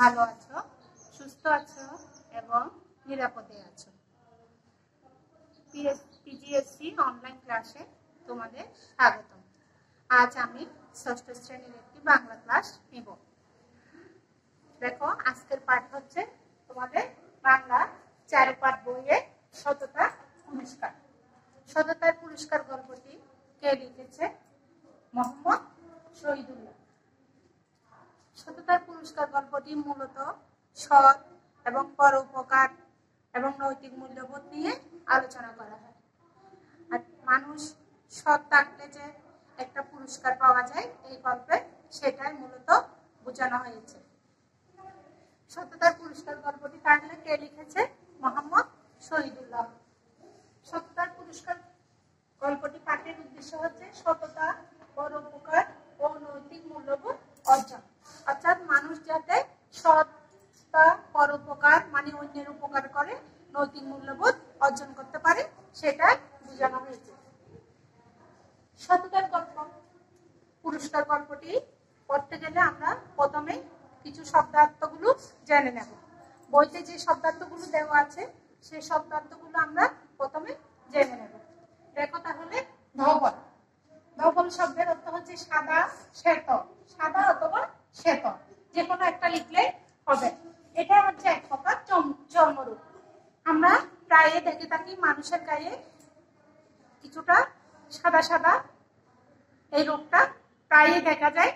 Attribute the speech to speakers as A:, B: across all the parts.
A: ভালো আছো, সুস্থ আছো এবং নিরাপদে আছো। পিজিএসসি অনলাইন ক্লাসে তোমাদের স্বাগতম। আজ আমি ষষ্ঠ শ্রেণীর একটি বাংলা ক্লাস নেব। দেখো, আজকের পাঠ হচ্ছে তোমাদের বাংলা চারুপাঠ বইয়ের সততা পুরস্কার। সততার পুরস্কার গল্পটি কে লিখেছে? মোহাম্মদ শহীদুল্লাহ। সততার পুরস্কার গল্পটি মূলত সৎ এবং পরোপকার এবং নৈতিক মূল্যবোধ নিয়ে আলোচনা করা হয়। আর মানুষ সৎ থাকলে যে একটা পুরস্কার পাওয়া যায় এই গল্পে, সেটাই মূলত বোঝানো হয়েছে। সততার পুরস্কার গল্পটি তাহলে কে লিখেছে? মোহাম্মদ শহীদুল্লাহ। সততার পুরস্কার গল্পটি পাঠের উদ্দেশ্য হচ্ছে সততা, পরোপকার ও নৈতিক মূল্যবোধ অর্জন। অর্থাৎ মানুষ যাতে সৎতা, পরোপকার মানে অন্যের উপকার করে, নৈতিক মূল্যবোধ অর্জন করতে পারে, সেটাই বোঝানো হয়েছে। সততার গল্প পুরস্কার গল্পটি পড়তে গেলে আমরা প্রথমে কিছু শব্দার্থগুলো জেনে নেব। বইতে যে শব্দার্থগুলো দেওয়া আছে সেই শব্দার্থগুলো আমরা প্রথমে জেনে নেব। দেখো তাহলে, ধবল। ধবল শব্দের অর্থ হচ্ছে সাদা, শ্বেত। সাদা অথবা শ্বেত যে কোনো একটা লিখলে হবে। এটা হচ্ছে এক প্রকার চর্মরোগ। আমরা প্রায় দেখে থাকি মানুষের গায়ে কিছুটা সাদা সাদা, এই রোগটা প্রায় দেখা যায়।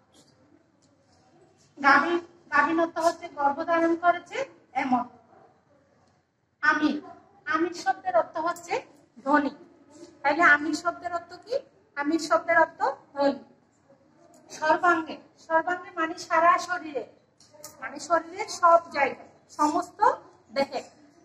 A: গাভীন অর্থ হচ্ছে গর্ভধারণ করেছে এমন। আমির। আমির শব্দের অর্থ হচ্ছে ধনী। তাহলে আমির শব্দের অর্থ কি? আমির শব্দের অর্থ ধনী। সর্বাঙ্গে। সর্বাঙ্গে মানে সারা শরীরে, মানে শরীরের সব জায়গায়, সমস্ত দেহে।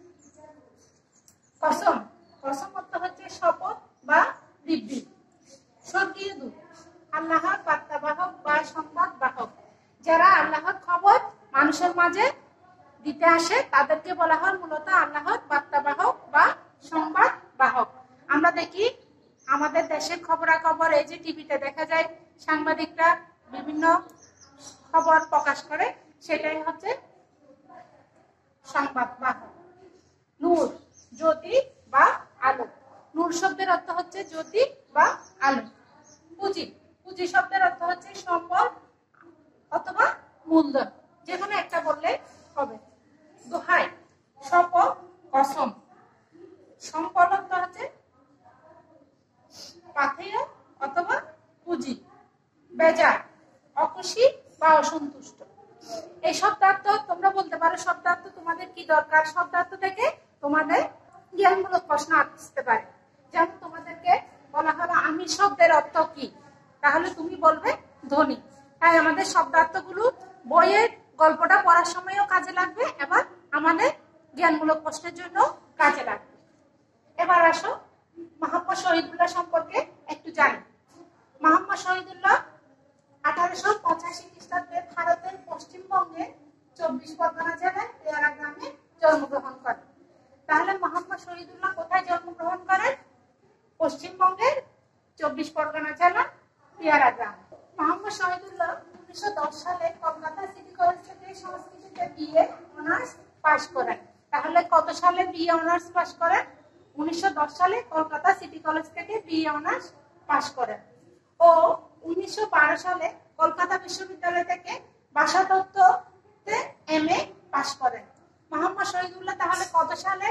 A: কসম। কসম অর্থ হচ্ছে শপথ বা বিবৃতি। স্বর্গীয় দূত। আল্লাহর বার্তাবাহক বা সংবাদ বাহক। যারা আল্লাহর খবর মানুষের মাঝে দিতে আসে তাদেরকে বলা হয় মূলত আল্লাহর বার্তাবাহক বা সংবাদ বাহক। আমরা দেখি আমাদের দেশের খবরাখবর, এই যে টিভিতে দেখা যায় সাংবাদিকরা বিভিন্ন খবর প্রকাশ করে, সেটাই হচ্ছে সংবাদ বাহক। নূর। জ্যোতি বা আলো। নূর শব্দের অর্থ হচ্ছে জ্যোতি বা আলো। পুঁজি। পুঁজি শব্দের অর্থ হচ্ছে সম্পদ অথবা মূলধন, যে কোনো একটা বললে হবে। দোহাই, শপথ, কসম। সম্পদ অর্থ হচ্ছে পাথেয় অথবা পুঁজি। বেজার, অখুশি বা অসন্তুষ্ট। এই শব্দার্থ তোমরা বলতে পারো, শব্দার্থ তোমাদের কি দরকার? শব্দার্থ থেকে তোমাদের জ্ঞানমূলক প্রশ্ন আসতে পারে। যেমন তোমাদেরকে বলা হলো আমির শব্দের অর্থ কি, তাহলে তুমি বলবে ধনী। তাই আমাদের শব্দার্থগুলো বইয়ের গল্পটা পড়ার সময়ও কাজে লাগবে, এবার আমাদের জ্ঞানমূলক প্রশ্নের জন্য কাজে লাগবে। এবার আসো মোহাম্মদ শহীদুল্লাহ সম্পর্কে একটু জানি। মোহাম্মদ শহীদুল্লাহ 1885 খ্রিস্টাব্দে ভারতের পশ্চিমবঙ্গের 24 পরগনা জেলায় পেয়ারা গ্রামে জন্মগ্রহণ করেন। তাহলে মোহাম্মদ শহীদুল্লাহ কোথায় জন্মগ্রহণ করেন? পশ্চিমবঙ্গের 24 পরগনা জেলা পেয়ারা গ্রাম। মোহাম্মদ শহীদুল্লাহ 1910 সালে কলকাতা সিটি কলেজ থেকে সংস্কৃতিতে বিএ অনার্স পাশ করেন। তাহলে কত সালে বিএ অনার্স পাশ করেন? 1910 সালে কলকাতা সিটি কলেজ থেকে বিএ অনার্স পাশ করেন। ও 1912 সালে কলকাতা বিশ্ববিদ্যালয় থেকে ভাষাতত্ত্বতে এমএ পাশ করেন। মোহাম্মদ শহীদুল্লাহ তাহলে কত সালে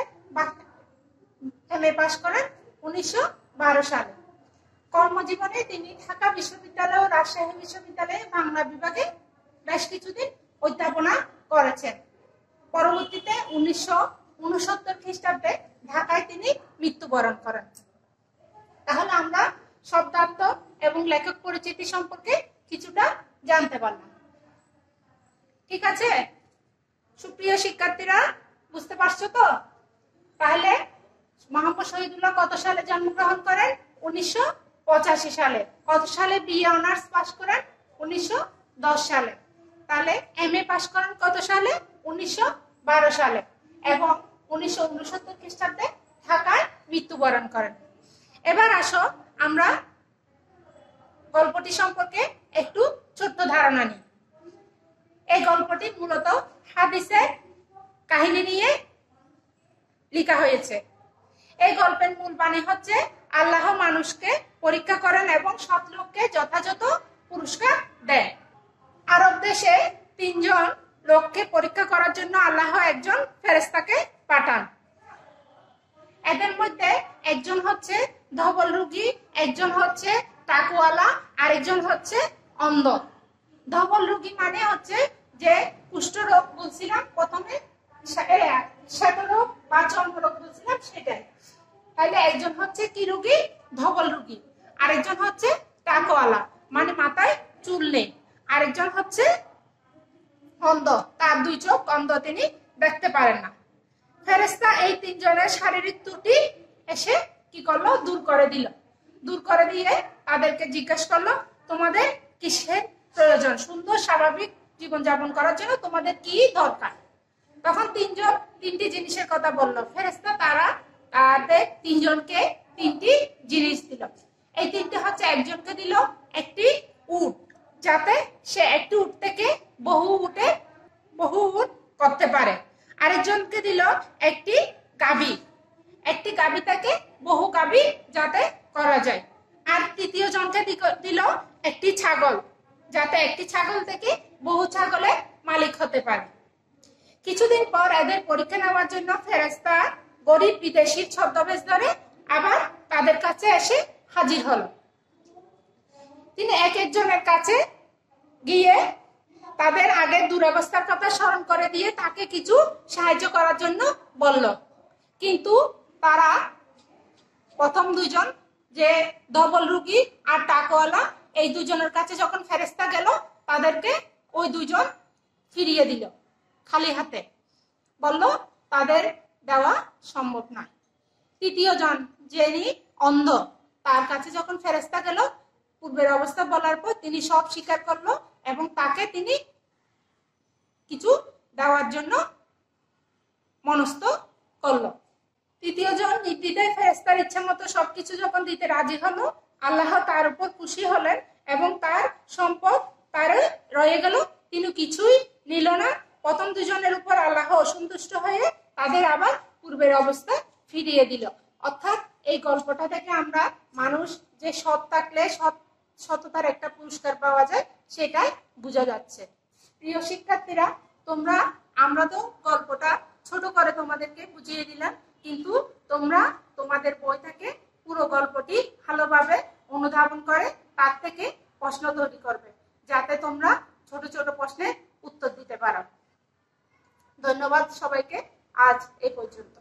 A: এমএ পাশ করেন? 1912 সালে। কর্মজীবনে তিনি ঢাকা বিশ্ববিদ্যালয় ও রাজশাহী বিশ্ববিদ্যালয়ে বাংলা বিভাগে বেশ কিছুদিন অধ্যাপনা করেছেন। পরবর্তীতে 1969 খ্রিস্টাব্দে ঢাকায় তিনি মৃত্যুবরণ করেন। তাহলে আমরা শব্দার্থ এবং লেখক পরিচিতি সম্পর্কে কিছুটা জানতে পারলাম। ঠিক আছে সুপ্রিয় শিক্ষার্থীরা, বুঝতে পারছো তো? তাহলে মোহাম্মদ শহীদুল্লাহ কত সালে জন্মগ্রহণ করেন? 1985 সালে। কত সালে বিএ অনার্স পাশ করেন? 1910 সালে। তাহলে এমএ পাশ করেন কত সালে? 1912 সালে। এবং 1969 খ্রিস্টাব্দে ঢাকায় মৃত্যুবরণ করেন। এবার আসো আমরা গল্পটি সম্পর্কে একটু ছোট্ট ধারণা নিই। এই গল্পটি মূলত হাদিসের কাহিনী নিয়ে লেখা হয়েছে। এই গল্পের মূল বাণী হচ্ছে আল্লাহ মানুষকে পরীক্ষা করেন এবং সৎ লোককে যথাযথ পুরস্কার দেন। আরব দেশে 3 জন লোককে পরীক্ষা করার জন্য আল্লাহ একজন ফেরেশতাকে পাঠান। এদের মধ্যে একজন হচ্ছে ধবল রোগী, একজন হচ্ছে টাকওয়ালা, আর একজন হচ্ছে অন্ধ। ধবল রোগী মানে হচ্ছে যে কুষ্ঠরোগ বলছিলাম প্রথমে, শ্বেতরোগ বা চর্মরোগ বলছিলাম সেটাই। তাহলে একজন হচ্ছে কি রোগী? ধবল রোগী। আরেকজন হচ্ছে টাকওয়ালা মানে মাথায় চুল নেই। আরেকজন হচ্ছে অন্ধ, তার 2 চোখ অন্ধ, তিনি দেখতে পারেন না। ফেরেশতা এই 3 জনের শারীরিক ত্রুটি এসে কি করলো? দূর করে দিল। দূর করে দিয়ে তাদেরকে জিজ্ঞেস করলো, তোমাদের কিসের প্রয়োজন? সুন্দর স্বাভাবিক জীবনযাপন করার জন্য তোমাদের কি দরকার? তখন 3 জন 3টি জিনিসের কথা বললো। ফেরেশতা তারা তাদের 3 জনকে 3টি জিনিস দিল। এই 3টি হচ্ছে, একজনকে দিল একটি উট, যাতে সে একটি উট থেকে বহু উট করতে পারে। আরেকজনকে দিল একটি গাভী, একটি গাভী থেকে বহু গাভী যাতে করা যায়। আর তৃতীয় জনকে দিল একটি ছাগল, যাতে একটি ছাগল থেকে বহু ছাগলের মালিক হতে পারে। কিছুদিন পর এদের পরীক্ষা নেওয়ার জন্য ফেরেশতা গরিব বিদেশির ছদ্মবেশ ধরে আবার তাদের কাছে এসে হাজির হলো। তিনি এক একজনের কাছে গিয়ে তাদের আগের দুরবস্থার কথা স্মরণ করে দিয়ে তাকে কিছু সাহায্য করার জন্য বলল। কিন্তু তারা প্রথম 2 জন, যে ধবল রোগী আর টাকওয়ালা, এই 2 জনের কাছে যখন ফেরেশতা গেল, তাদেরকে ওই 2 জন ফিরিয়ে দিল খালি হাতে। বলল তাদের দেওয়া সম্ভব নয়। তৃতীয় জন, যিনি অন্ধ, তার কাছে যখন ফেরেশতা গেল, পূর্বের অবস্থা বলার পর তিনি সব স্বীকার করলো এবং তাকে তিনি কিছু দেওয়ার জন্য মনস্থ করলো। তৃতীয় জন নির্দ্বিধায় ফেরেশতার ইচ্ছা মতো সবকিছু যখন দিতে রাজি হলো, আল্লাহ তার উপর খুশি হলেন এবং তার সম্পদ তার রয়ে গেল, তিনি কিছুই নিল না। প্রথম 2 জনের উপর আল্লাহ অসন্তুষ্ট হয়ে তাদের আবার পূর্বের অবস্থা ফিরিয়ে দিল। অর্থাৎ এই গল্পটা থেকে আমরা মানুষ যে সৎ থাকলে সততার একটা পুরস্কার পাওয়া যায় সেটাই বোঝা যাচ্ছে। প্রিয় শিক্ষার্থীরা, আমরা তো গল্পটা ছোট করে তোমাদেরকে বুঝিয়ে দিলাম, কিন্তু তোমরা তোমাদের বই থেকে পুরো গল্পটি ভালোভাবে অনুধাবন করে তার থেকে প্রশ্ন তৈরি করবে, যাতে তোমরা ছোট ছোট প্রশ্নের উত্তর দিতে পারো। ধন্যবাদ সবাইকে। আজ এই পর্যন্ত।